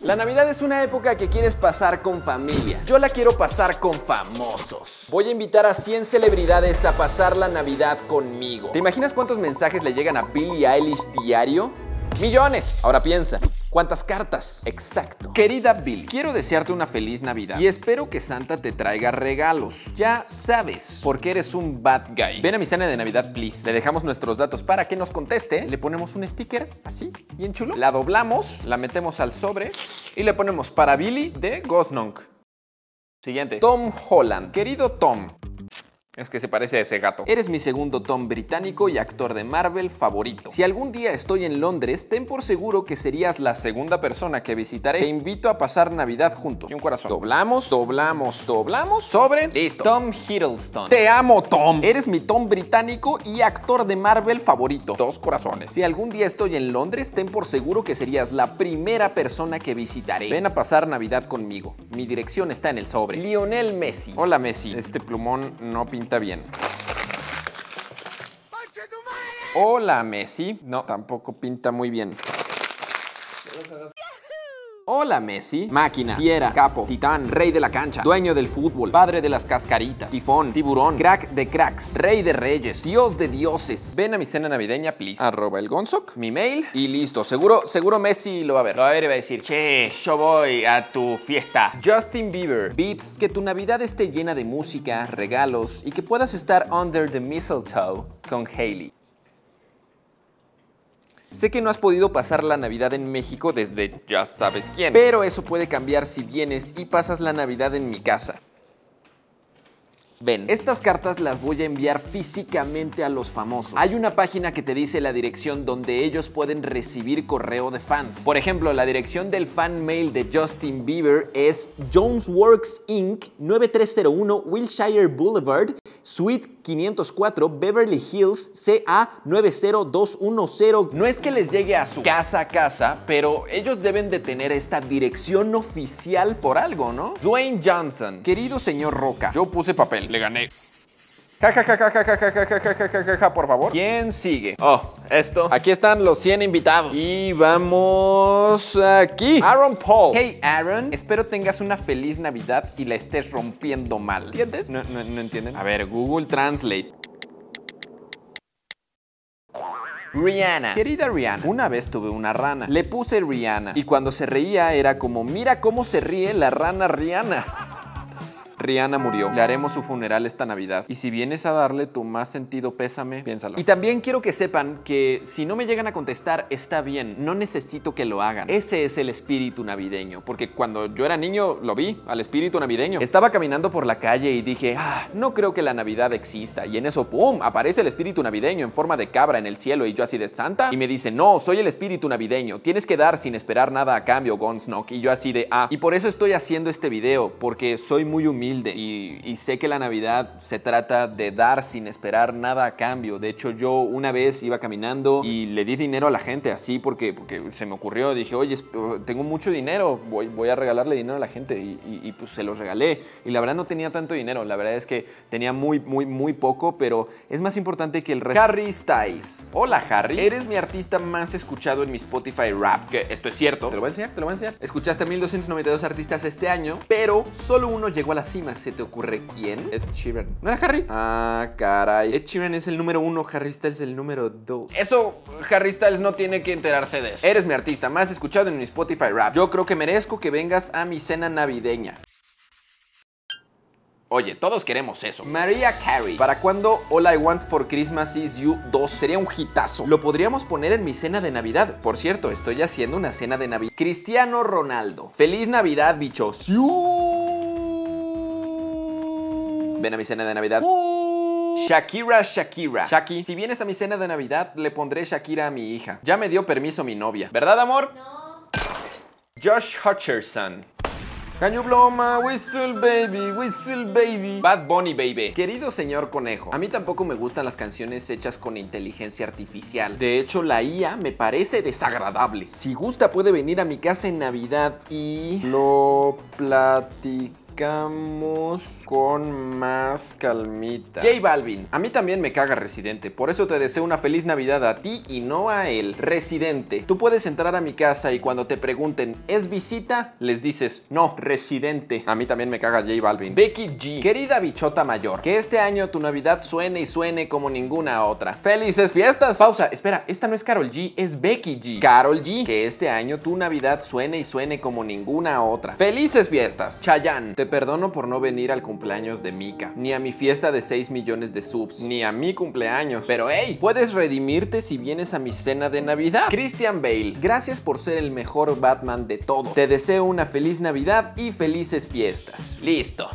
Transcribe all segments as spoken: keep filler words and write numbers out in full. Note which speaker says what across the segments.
Speaker 1: La Navidad es una época que quieres pasar con familia. Yo la quiero pasar con famosos. Voy a invitar a cien celebridades a pasar la Navidad conmigo. ¿Te imaginas cuántos mensajes le llegan a Billie Eilish diario? ¡Millones! Ahora piensa, ¿cuántas cartas? Exacto. Querida Billie, quiero desearte una feliz Navidad y espero que Santa te traiga regalos. Ya sabes, porque eres un bad guy. Ven a mi cena de Navidad, please. Le dejamos nuestros datos para que nos conteste. Le ponemos un sticker, así, bien chulo. La doblamos, la metemos al sobre y le ponemos para Billie de Gosnonk. Siguiente. Tom Holland. Querido Tom. Es que se parece a ese gato. Eres mi segundo Tom británico y actor de Marvel favorito. Si algún día estoy en Londres, ten por seguro que serías la segunda persona que visitaré. Te invito a pasar Navidad juntos. Y un corazón. Doblamos, doblamos, doblamos. Sobre. Listo. Tom Hiddleston. Te amo, Tom. Eres mi Tom británico y actor de Marvel favorito. Dos corazones. Si algún día estoy en Londres, ten por seguro que serías la primera persona que visitaré. Ven a pasar Navidad conmigo. Mi dirección está en el sobre. Lionel Messi. Hola, Messi. Este plumón no pinta Está bien. Hola, Messi. No, tampoco pinta muy bien. Hola, Messi. Máquina, fiera, capo, titán, rey de la cancha, dueño del fútbol, padre de las cascaritas, tifón, tiburón, crack de cracks, rey de reyes, dios de dioses. Ven a mi cena navideña, please. Arroba el Gonzoc, mi mail y listo. Seguro, seguro Messi lo va a ver. Lo va a ver y va a decir, che, yo voy a tu fiesta. Justin Bieber. Bips, que tu Navidad esté llena de música, regalos y que puedas estar under the mistletoe con Hailey. Sé que no has podido pasar la Navidad en México desde ya sabes quién, pero eso puede cambiar si vienes y pasas la Navidad en mi casa. Ven, estas cartas las voy a enviar físicamente a los famosos. Hay una página que te dice la dirección donde ellos pueden recibir correo de fans. Por ejemplo, la dirección del fan mail de Justin Bieber es Jonesworks incorporated, nueve tres cero uno Wilshire Boulevard, Suite quinientos cuatro, Beverly Hills, C A nueve cero dos uno cero. No es que les llegue a su casa a casa, pero ellos deben de tener esta dirección oficial por algo, ¿no? Dwayne Johnson. Querido señor Roca, yo puse papel, le gané. Ja, ja, ja, ja, ja, ja, ja, ja, ja, ja, ja, ja, ja, por favor. ¿Quién sigue? Oh, esto. Aquí están los cien invitados. Y vamos aquí. Aaron Paul. Hey, Aaron. Espero tengas una feliz Navidad y la estés rompiendo mal. ¿Entiendes? No, no, no entienden. A ver, Google Translate. Rihanna. Querida Rihanna, una vez tuve una rana. Le puse Rihanna. Y cuando se reía era como, mira cómo se ríe la rana Rihanna. Rihanna murió. Le haremos su funeral esta Navidad. Y si vienes a darle tu más sentido pésame, piénsalo. Y también quiero que sepan que si no me llegan a contestar, está bien. No necesito que lo hagan. Ese es el espíritu navideño. Porque cuando yo era niño, lo vi, al espíritu navideño. Estaba caminando por la calle y dije, ah, no creo que la Navidad exista. Y en eso, ¡pum!, aparece el espíritu navideño en forma de cabra en el cielo. Y yo así de, ¿Santa? Y me dice, no, soy el espíritu navideño. Tienes que dar sin esperar nada a cambio, Gonsnock. Y yo así de, ah. Y por eso estoy haciendo este video, porque soy muy humilde. Y, y sé que la Navidad se trata de dar sin esperar nada a cambio. De hecho, yo una vez iba caminando y le di dinero a la gente así porque, porque se me ocurrió. Dije, oye, tengo mucho dinero, voy, voy a regalarle dinero a la gente. Y, y, y pues se los regalé. Y la verdad no tenía tanto dinero. La verdad es que tenía muy, muy, muy poco, pero es más importante que el resto. Harry Styles. Hola, Harry. Eres mi artista más escuchado en mi Spotify Rap. Que esto es cierto. Te lo voy a enseñar, te lo voy a enseñar. Escuchaste a mil doscientos noventa y dos artistas este año, pero solo uno llegó a la cima. ¿Se te ocurre quién? Ed Sheeran. ¿No era Harry? Ah, caray. Ed Sheeran es el número uno, Harry Styles el número dos. Eso, Harry Styles no tiene que enterarse de eso. Eres mi artista más escuchado en mi Spotify Rap. Yo creo que merezco que vengas a mi cena navideña. Oye, todos queremos eso. Mariah Carey. ¿Para cuándo All I Want for Christmas Is You dos? Sería un hitazo. Lo podríamos poner en mi cena de Navidad. Por cierto, estoy haciendo una cena de Navidad. Cristiano Ronaldo. Feliz Navidad, bichos. Ven a mi cena de Navidad. Shakira, Shakira. Shaki, si vienes a mi cena de Navidad, le pondré Shakira a mi hija. Ya me dio permiso mi novia. ¿Verdad, amor?
Speaker 2: No.
Speaker 1: Josh Hutcherson. Can you blow my whistle, baby, whistle, baby? Bad Bunny, baby. Querido señor conejo, a mí tampoco me gustan las canciones hechas con inteligencia artificial. De hecho, la I A me parece desagradable. Si gusta, puede venir a mi casa en Navidad y lo platicamos. platicamos con más calmita. J Balvin, a mí también me caga Residente, por eso te deseo una feliz Navidad a ti y no a él. Residente, tú puedes entrar a mi casa y cuando te pregunten, ¿es visita? Les dices, no, Residente. A mí también me caga J Balvin. Becky G, querida bichota mayor, que este año tu Navidad suene y suene como ninguna otra. ¡Felices fiestas! Pausa, espera, esta no es Karol G, es Becky G. Karol G, que este año tu Navidad suene y suene como ninguna otra. ¡Felices fiestas! Chayanne, te perdono por no venir al cumpleaños de Mika, ni a mi fiesta de seis millones de subs, ni a mi cumpleaños. Pero hey, puedes redimirte si vienes a mi cena de Navidad. Christian Bale, gracias por ser el mejor Batman de todos. Te deseo una feliz Navidad y felices fiestas. Listo.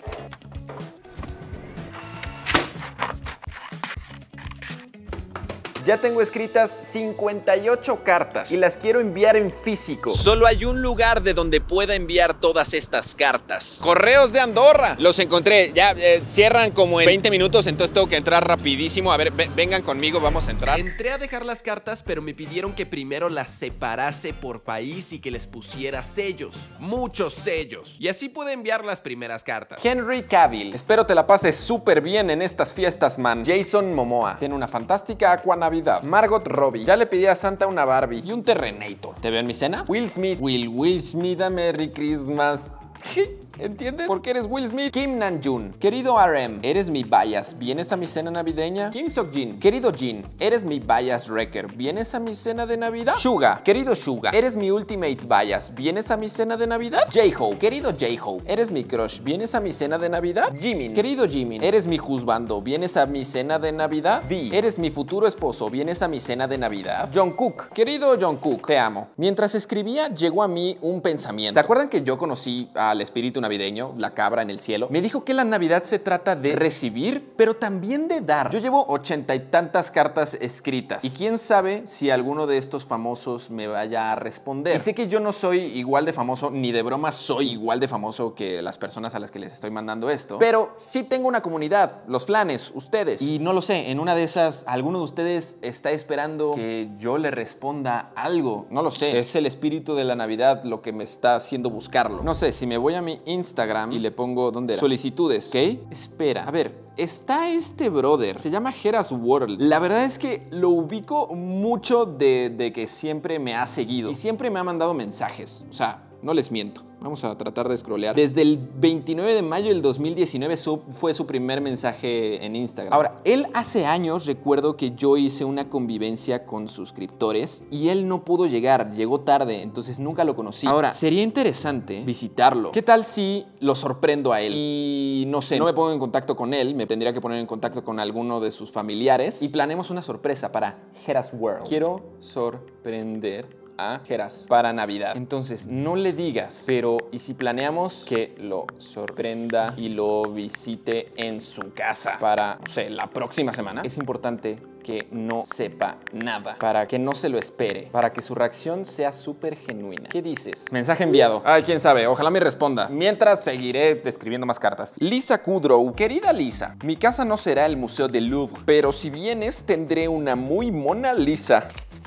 Speaker 1: Ya tengo escritas cincuenta y ocho cartas y las quiero enviar en físico. Solo hay un lugar de donde pueda enviar todas estas cartas. Correos de Andorra. Los encontré. Ya eh, cierran como en veinte minutos, entonces tengo que entrar rapidísimo. A ver, vengan conmigo, vamos a entrar. Entré a dejar las cartas, pero me pidieron que primero las separase por país y que les pusiera sellos. Muchos sellos. Y así pude enviar las primeras cartas. Henry Cavill, espero te la pases súper bien en estas fiestas, man. Jason Momoa, tiene una fantástica Aquanavidad. Margot Robbie, ya le pedí a Santa una Barbie y un Terrenator. ¿Te veo en mi cena? Will Smith, Will, Will Smith, a Merry Christmas. ¿Entiendes? Porque eres Will Smith. Kim Namjoon, querido R M, eres mi bias, ¿vienes a mi cena navideña? Kim Seokjin, querido Jin, eres mi bias wrecker, ¿vienes a mi cena de Navidad? Suga, querido Suga, eres mi ultimate bias, ¿vienes a mi cena de Navidad? J-Hope, querido J-Hope, eres mi crush, ¿vienes a mi cena de Navidad? Jimin, querido Jimin, eres mi juzgando, ¿vienes a mi cena de Navidad? V, eres mi futuro esposo, ¿vienes a mi cena de Navidad? Jungkook, querido Jungkook, te amo. Mientras escribía, llegó a mí un pensamiento. ¿Se acuerdan que yo conocí al espíritu navideño, la cabra en el cielo? Me dijo que la Navidad se trata de recibir, pero también de dar. Yo llevo ochenta y tantas cartas escritas y quién sabe si alguno de estos famosos me vaya a responder. Y sé que yo no soy igual de famoso, ni de broma soy igual de famoso que las personas a las que les estoy mandando esto, pero sí tengo una comunidad, los flanes, ustedes. Y no lo sé, en una de esas, alguno de ustedes está esperando que yo le responda algo. No lo sé, es el espíritu de la Navidad lo que me está haciendo buscarlo. No sé, si me voy a mi Instagram y le pongo, ¿dónde era? Solicitudes, ¿ok? Espera, a ver, está este brother, se llama Heras World. La verdad es que lo ubico mucho de, de que siempre me ha seguido y siempre me ha mandado mensajes, o sea, no les miento. Vamos a tratar de scrollear. Desde el veintinueve de mayo del dos mil diecinueve su, fue su primer mensaje en Instagram. Ahora, él hace años recuerdo que yo hice una convivencia con suscriptores y él no pudo llegar, llegó tarde, entonces nunca lo conocí. Ahora, sería interesante visitarlo. ¿Qué tal si lo sorprendo a él? Y no sé, no me pongo en contacto con él, me tendría que poner en contacto con alguno de sus familiares y planeemos una sorpresa para Heras World. Quiero sorprender a Heras para Navidad. Entonces, no le digas, pero ¿y si planeamos que lo sorprenda y lo visite en su casa para, no sé, la próxima semana? Es importante que no sepa nada, para que no se lo espere, para que su reacción sea súper genuina. ¿Qué dices? Mensaje enviado. Ay, quién sabe, ojalá me responda. Mientras seguiré escribiendo más cartas. Lisa Kudrow, querida Lisa, mi casa no será el Museo del Louvre, pero si vienes tendré una muy Mona Lisa.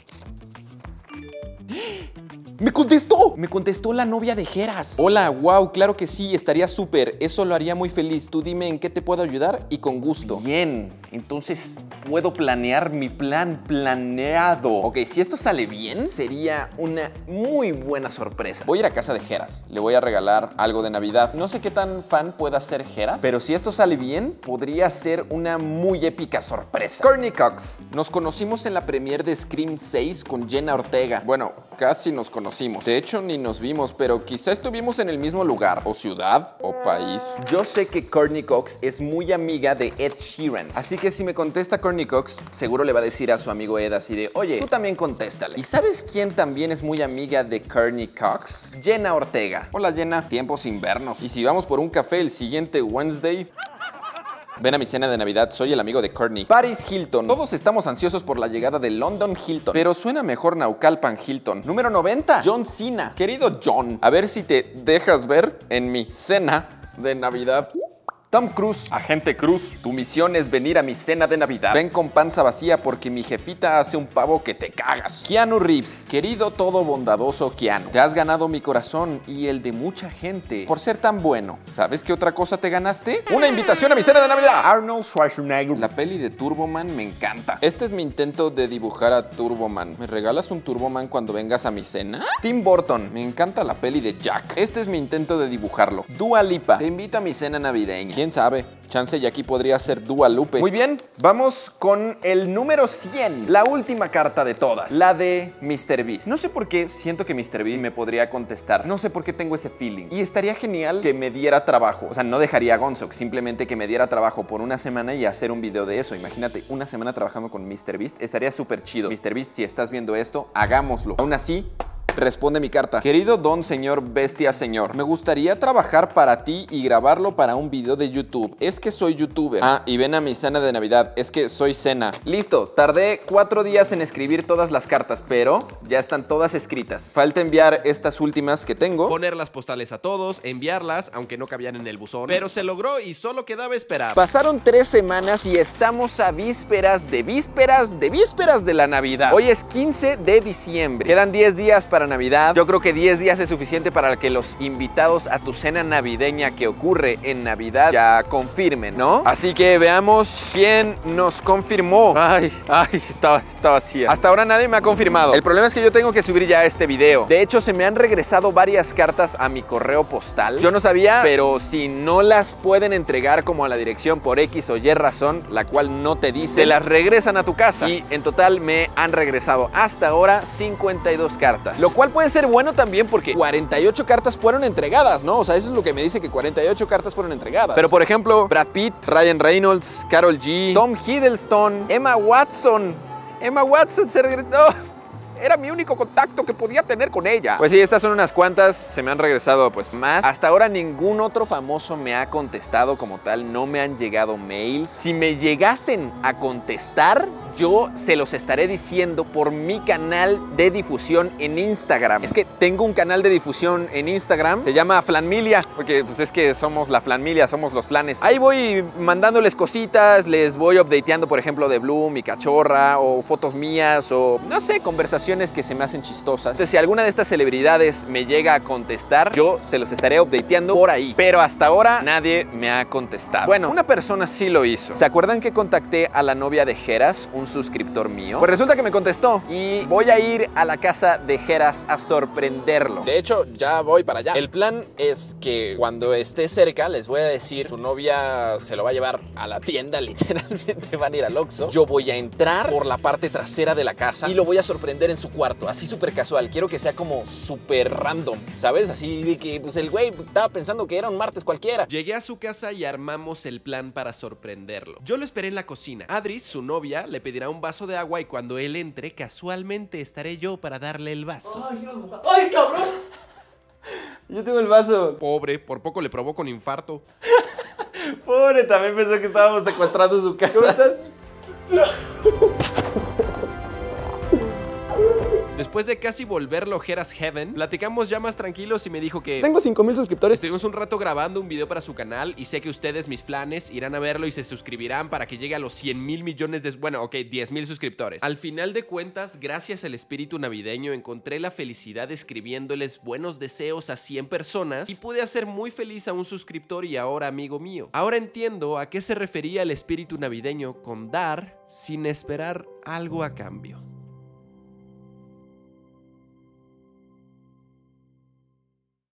Speaker 1: ¡Me contestó! Me contestó la novia de Heras. Hola, wow, claro que sí, estaría súper. Eso lo haría muy feliz. Tú dime en qué te puedo ayudar y con gusto. Bien, entonces puedo planear mi plan planeado. Ok, si esto sale bien, sería una muy buena sorpresa. Voy a ir a casa de Heras. Le voy a regalar algo de Navidad. No sé qué tan fan pueda ser Heras, pero si esto sale bien, podría ser una muy épica sorpresa. Courtney Cox. Nos conocimos en la premiere de Scream seis con Jenna Ortega. Bueno, casi nos conocimos. De hecho, ni nos vimos, pero quizá estuvimos en el mismo lugar, o ciudad, o país. Yo sé que Courtney Cox es muy amiga de Ed Sheeran, así que si me contesta Courtney Cox, seguro le va a decir a su amigo Ed así de, oye, tú también contéstale. ¿Y sabes quién también es muy amiga de Courtney Cox? Jenna Ortega. Hola, Jenna. Tiempo sin vernos. ¿Y si vamos por un café el siguiente Wednesday? Ven a mi cena de Navidad, soy el amigo de Courtney. Paris Hilton. Todos estamos ansiosos por la llegada de London Hilton, pero suena mejor Naucalpan Hilton. Número noventa, John Cena. Querido John, a ver si te dejas ver en mi cena de Navidad. Tom Cruise, agente Cruz, tu misión es venir a mi cena de Navidad. Ven con panza vacía porque mi jefita hace un pavo que te cagas. Keanu Reeves, querido todo bondadoso Keanu, te has ganado mi corazón y el de mucha gente por ser tan bueno. ¿Sabes qué otra cosa te ganaste? Una invitación a mi cena de Navidad. Arnold Schwarzenegger. La peli de Turboman me encanta. Este es mi intento de dibujar a Turboman. ¿Me regalas un Turboman cuando vengas a mi cena? Tim Burton, me encanta la peli de Jack. Este es mi intento de dibujarlo. Dua Lipa, te invito a mi cena navideña. ¿Quién sabe? Chance y aquí podría ser Dua Lupe. Muy bien, vamos con el número cien. La última carta de todas. La de míster Beast. No sé por qué siento que míster Beast me podría contestar. No sé por qué tengo ese feeling. Y estaría genial que me diera trabajo. O sea, no dejaría a Gonzox, simplemente que me diera trabajo por una semana y hacer un video de eso. Imagínate, una semana trabajando con míster Beast. Estaría súper chido. míster Beast, si estás viendo esto, hagámoslo. Aún así, responde mi carta. Querido don señor bestia señor, me gustaría trabajar para ti y grabarlo para un video de YouTube. Es que soy youtuber. Ah, y ven a mi cena de Navidad. Es que soy cena. Listo, tardé cuatro días en escribir todas las cartas, pero ya están todas escritas. Falta enviar estas últimas que tengo.
Speaker 2: Poner las postales a todos, enviarlas, aunque no cabían en el buzón. Pero se logró y solo quedaba esperar.
Speaker 1: Pasaron tres semanas y estamos a vísperas de vísperas de vísperas de la Navidad. Hoy es quince de diciembre. Quedan diez días para Navidad. Yo creo que diez días es suficiente para que los invitados a tu cena navideña que ocurre en Navidad ya confirmen, ¿no? Así que veamos quién nos confirmó. Ay, ay, está, está vacía. Hasta ahora nadie me ha confirmado. El problema es que yo tengo que subir ya este video. De hecho, se me han regresado varias cartas a mi correo postal. Yo no sabía, pero si no las pueden entregar como a la dirección por X o Y razón, la cual no te dice, te las regresan a tu casa. Y en total me han regresado hasta ahora cincuenta y dos cartas. Lo cual puede ser bueno también porque cuarenta y ocho cartas fueron entregadas, ¿no? O sea, eso es lo que me dice, que cuarenta y ocho cartas fueron entregadas. Pero por ejemplo, Brad Pitt, Ryan Reynolds, Karol G, Tom Hiddleston, Emma Watson. Emma Watson se regresó. Era mi único contacto que podía tener con ella. Pues sí, estas son unas cuantas. Se me han regresado pues más. Hasta ahora ningún otro famoso me ha contestado como tal. No me han llegado mails. Si me llegasen a contestar, yo se los estaré diciendo por mi canal de difusión en Instagram. Es que tengo un canal de difusión en Instagram. Se llama Flanmilia, porque pues es que somos la Flanmilia, somos los flanes. Ahí voy mandándoles cositas. Les voy updateando, por ejemplo, de Blue, mi cachorra, o fotos mías, o no sé, conversaciones que se me hacen chistosas. Entonces, si alguna de estas celebridades me llega a contestar, yo se los estaré updateando por ahí. Pero hasta ahora nadie me ha contestado. Bueno, una persona sí lo hizo. ¿Se acuerdan que contacté a la novia de Geras, un suscriptor mío? Pues resulta que me contestó y voy a ir a la casa de Geras a sorprenderlo. De hecho, ya voy para allá. El plan es que cuando esté cerca les voy a decir, su novia se lo va a llevar a la tienda, literalmente van a ir al Oxxo. Yo voy a entrar por la parte trasera de la casa y lo voy a sorprender en su cuarto, así súper casual. Quiero que sea como súper random, ¿sabes? Así de que pues el güey estaba pensando que era un martes cualquiera.
Speaker 2: Llegué a su casa y armamos el plan para sorprenderlo. Yo lo esperé en la cocina. Adris, su novia, le pedirá un vaso de agua y cuando él entre, casualmente estaré yo para darle el vaso.
Speaker 3: Ay, sí nos moja. ¡Ay, cabrón!
Speaker 1: Yo tengo el vaso.
Speaker 2: Pobre, por poco le provoco un infarto.
Speaker 1: Pobre, también pensó que estábamos secuestrando su casa. ¿Cómo estás?
Speaker 2: Después de casi volverlo Geras Heaven, platicamos ya más tranquilos y me dijo que
Speaker 3: tengo cinco mil suscriptores.
Speaker 2: Estuvimos un rato grabando un video para su canal y sé que ustedes, mis flanes, irán a verlo y se suscribirán para que llegue a los cien mil millones de... Bueno, ok, diez mil suscriptores. Al final de cuentas, gracias al espíritu navideño, encontré la felicidad escribiéndoles buenos deseos a cien personas y pude hacer muy feliz a un suscriptor y ahora amigo mío. Ahora entiendo a qué se refería el espíritu navideño con dar sin esperar algo a cambio.